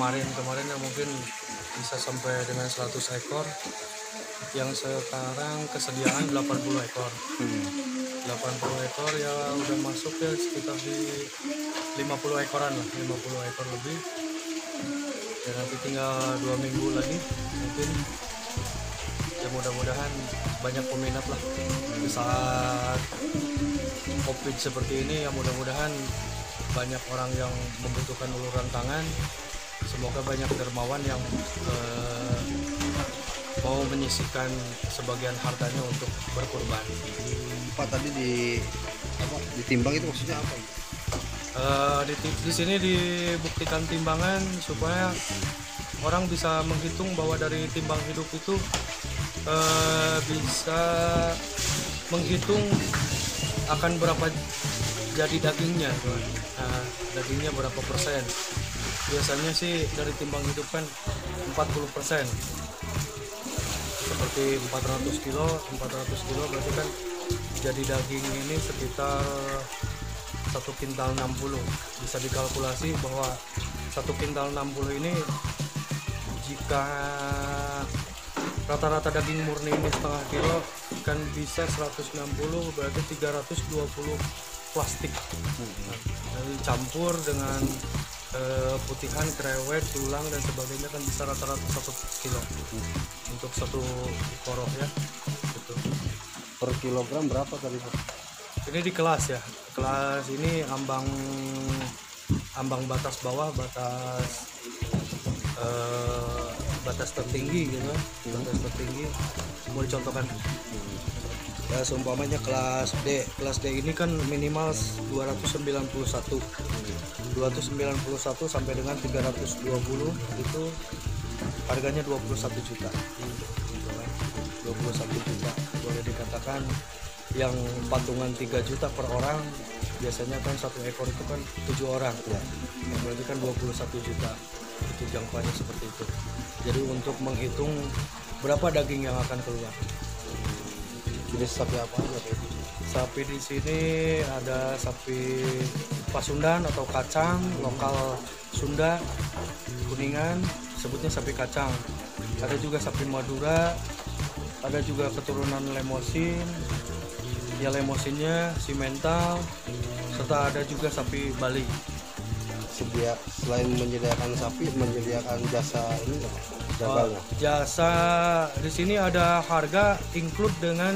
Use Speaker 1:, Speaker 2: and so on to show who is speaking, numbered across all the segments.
Speaker 1: kemarin ya mungkin bisa sampai dengan 100 ekor. Yang sekarang kesediaan 80 ekor. 80 ekor ya udah masuk ya sekitar di 50 ekoran lah, 50 ekor lebih. Ya nanti tinggal 2 minggu lagi mungkin. Ya mudah-mudahan banyak peminat lah di saat COVID seperti ini. Ya mudah-mudahan banyak orang yang membutuhkan uluran tangan. Semoga banyak dermawan yang mau menyisihkan sebagian hartanya untuk berkurban.
Speaker 2: Pak, tadi ditimbang itu maksudnya apa?
Speaker 1: Di sini dibuktikan timbangan supaya orang bisa menghitung bahwa dari timbang hidup itu bisa menghitung akan berapa jadi dagingnya. Nah, dagingnya berapa persen. Biasanya sih dari timbang hidup kan 40%. Seperti 400 kilo berarti kan jadi daging ini sekitar 1 kintal 60. Bisa dikalkulasi bahwa 1 kintal 60 ini jika rata-rata daging murni ini setengah kilo kan bisa 160, berarti 320 plastik. Nah, campur dengan putihan, krewet, tulang dan sebagainya kan bisa rata-rata 1 kilo untuk 1 koroh ya gitu.
Speaker 2: Per kilogram berapa tadi Pak?
Speaker 1: Ini di kelas ya, kelas ini ambang batas bawah, batas tertinggi gitu, batas tertinggi mau dicontohkan. Ya seumpamanya kelas D ini kan minimal 291 sampai dengan 320 itu harganya 21 juta. 21 juta boleh dikatakan. Yang patungan 3 juta per orang biasanya kan 1 ekor itu kan 7 orang ya. Berarti kan 21 juta itu jangkauannya seperti itu. Jadi untuk menghitung berapa daging yang akan keluar.
Speaker 2: Jenis sapi apa aja Pak?
Speaker 1: Sapi di sini ada sapi Pasundan atau kacang lokal Sunda, Kuningan, sebutnya sapi kacang. Ada juga sapi Madura, ada juga keturunan Lemosin, ya Lemosinnya simental, serta ada juga sapi Bali.
Speaker 2: Selain menyediakan sapi, menyediakan jasa ini apa? Jagalnya.
Speaker 1: Jasa di sini ada harga include dengan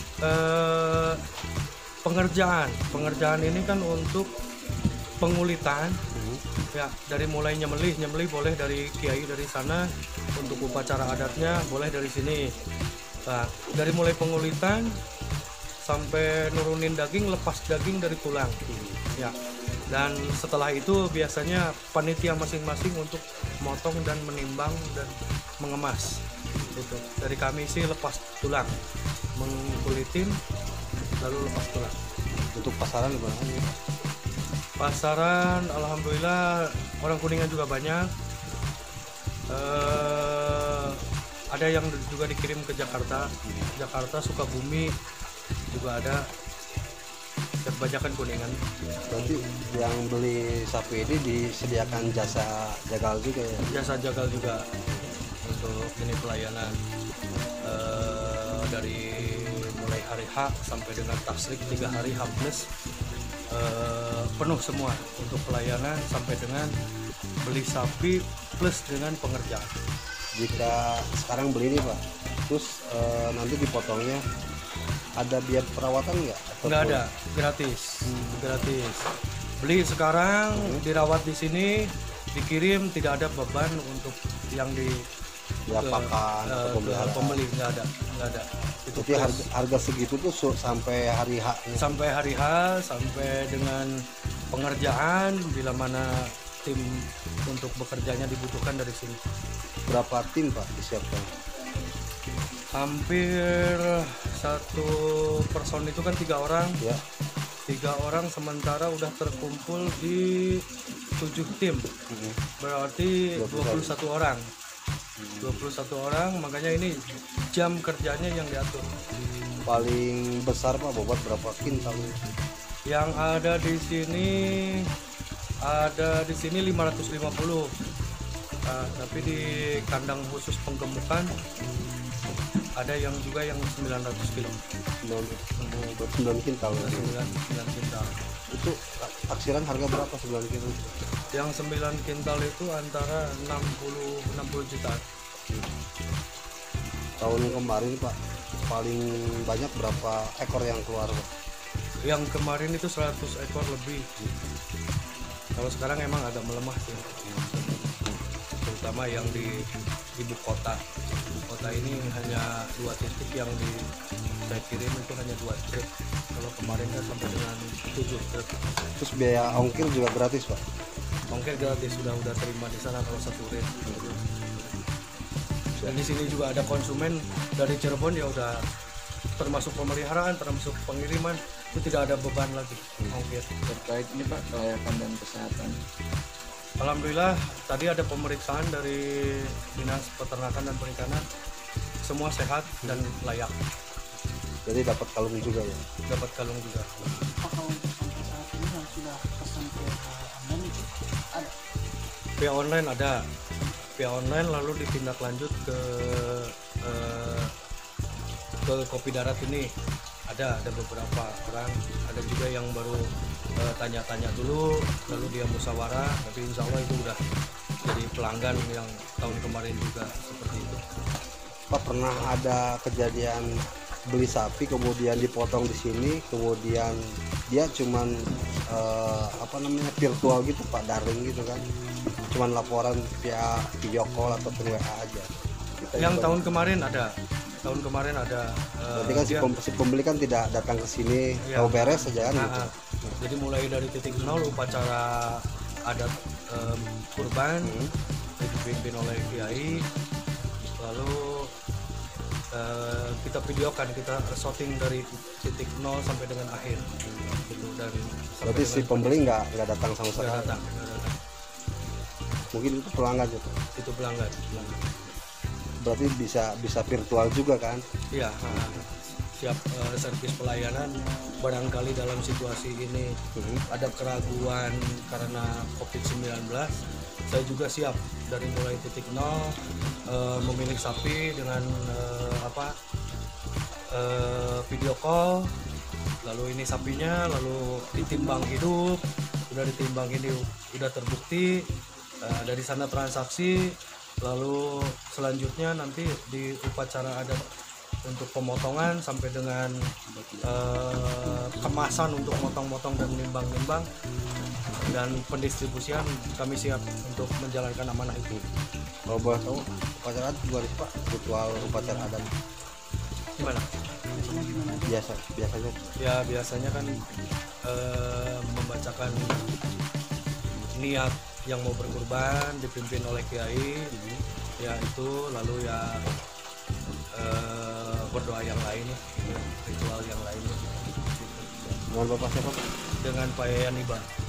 Speaker 1: pengerjaan ini kan untuk pengulitan ya, dari mulai nyembelih boleh dari kiai dari sana, untuk upacara adatnya boleh dari sini. Nah, dari mulai pengulitan sampai nurunin daging, lepas daging dari tulang ya, dan setelah itu biasanya panitia masing-masing untuk motong dan menimbang dan mengemas gitu. Dari kami sih lepas tulang, mengkulitin lalu lepas tulang.
Speaker 2: Untuk pasaran gimana?
Speaker 1: Pasaran alhamdulillah orang Kuningan juga banyak. Ada yang juga dikirim ke Jakarta, Sukabumi juga ada. Kebanyakan Kuningan.
Speaker 2: Berarti yang beli sapi ini disediakan jasa jagal juga ya?
Speaker 1: Jasa jagal juga untuk ini pelayanan dari mulai hari H sampai dengan tasrik 3 hari H plus penuh semua untuk pelayanan sampai dengan beli sapi plus dengan pengerjaan.
Speaker 2: Jika sekarang beli ini Pak, terus nanti dipotongnya ada biaya perawatan nggak?
Speaker 1: Nggak ada, gratis. Gratis. Beli sekarang, dirawat di sini, dikirim, tidak ada beban untuk yang
Speaker 2: pakan atau
Speaker 1: pembeli, nggak ada. Itu
Speaker 2: jadi harga segitu tuh sampai hari H.
Speaker 1: Sampai hari H, sampai dengan pengerjaan bila mana tim untuk bekerjanya dibutuhkan dari sini.
Speaker 2: Berapa tim Pak disiapkan?
Speaker 1: Hampir 1 person itu kan 3 orang
Speaker 2: ya.
Speaker 1: 3 orang sementara udah terkumpul di 7 tim, berarti 21 orang. 21 orang, makanya ini jam kerjanya yang diatur.
Speaker 2: Paling besar Pak bobot berapa kintal?
Speaker 1: Yang ada di sini 550 Tapi di kandang khusus penggemukan ada yang juga yang 900 kilo.
Speaker 2: 9 kintal ya.
Speaker 1: 9 kintal.
Speaker 2: Itu taksiran harga berapa 9 kintal?
Speaker 1: Yang 9 kintal itu antara 60 juta.
Speaker 2: Tahun kemarin Pak paling banyak berapa ekor yang keluar Pak?
Speaker 1: Yang kemarin itu 100 ekor lebih. Kalau sekarang emang agak melemah sih, terutama yang di ibu kota. Ibu kota ini hanya 2 titik yang saya kirim itu hanya 2 trip. Kalau kemarin kan sampai dengan 7 trip.
Speaker 2: Terus biaya ongkir juga gratis Pak?
Speaker 1: Ongkir gratis, sudah terima di sana kalau satu rit. Dan di sini juga ada konsumen dari Cirebon ya udah termasuk pemeliharaan, termasuk pengiriman, itu tidak ada beban lagi ongkir.
Speaker 3: Terkait ini Pak, kelayakan dan kesehatan.
Speaker 1: Alhamdulillah tadi ada pemeriksaan dari Dinas Peternakan dan Perikanan, semua sehat dan layak.
Speaker 2: Jadi dapat kalung juga ya?
Speaker 1: Dapat kalung juga.
Speaker 4: Apakah untuk sampai saat ini yang sudah pesan ke online itu ada?
Speaker 1: Via online ada, via online lalu ditindaklanjut ke Kopi Darat ini ada beberapa orang, ada juga yang baru tanya-tanya dulu lalu dia musyawarah, tapi insya Allah itu udah jadi pelanggan yang tahun kemarin juga seperti itu.
Speaker 2: Pak pernah ada kejadian beli sapi kemudian dipotong di sini, kemudian dia cuman virtual gitu Pak, daring gitu kan, cuman laporan via video call ataupun WA aja.
Speaker 1: Yang tahun kemarin ada.
Speaker 2: Berarti kan si pembeli kan tidak datang ke sini,
Speaker 1: iya,
Speaker 2: tahu beres saja kan gitu.
Speaker 1: Jadi mulai dari titik nol upacara adat kurban dipimpin oleh kiai, lalu kita videokan, kita shooting dari titik nol sampai dengan akhir gitu. Dan
Speaker 2: berarti si pembeli nggak datang sama sekali?
Speaker 1: nggak datang.
Speaker 2: Mungkin itu pelanggan gitu.
Speaker 1: Itu pelanggan.
Speaker 2: Berarti bisa virtual juga kan?
Speaker 1: Iya, siap servis pelayanan. Barangkali dalam situasi ini ada keraguan karena COVID-19, saya juga siap dari mulai titik nol memilih sapi dengan video call, lalu ini sapinya, lalu ditimbang hidup, udah ditimbang ini udah terbukti, dari sana transaksi, lalu selanjutnya nanti di upacara adat untuk pemotongan sampai dengan kemasan untuk motong-motong dan nimbang-nimbang dan pendistribusian, kami siap untuk menjalankan amanah itu.
Speaker 2: Kalau boleh tahu upacara adat gimana sih Pak? Ritual upacara adat
Speaker 1: Gimana?
Speaker 2: biasanya?
Speaker 1: Ya biasanya kan membacakan niat yang mau berkurban dipimpin oleh kiai, ya itu, lalu ya berdoa yang lain, ritual yang lain.
Speaker 2: Dengan Bapak siapa Pak?
Speaker 1: Dengan Pak Yayan Iba.